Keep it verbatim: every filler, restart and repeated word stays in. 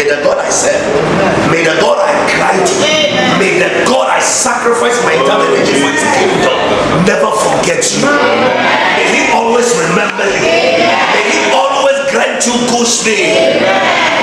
May the God I serve, may the God I cry to, may the God I sacrifice my time and energy for his kingdom never forget you. May he always remember you. May he always grant you good sleep.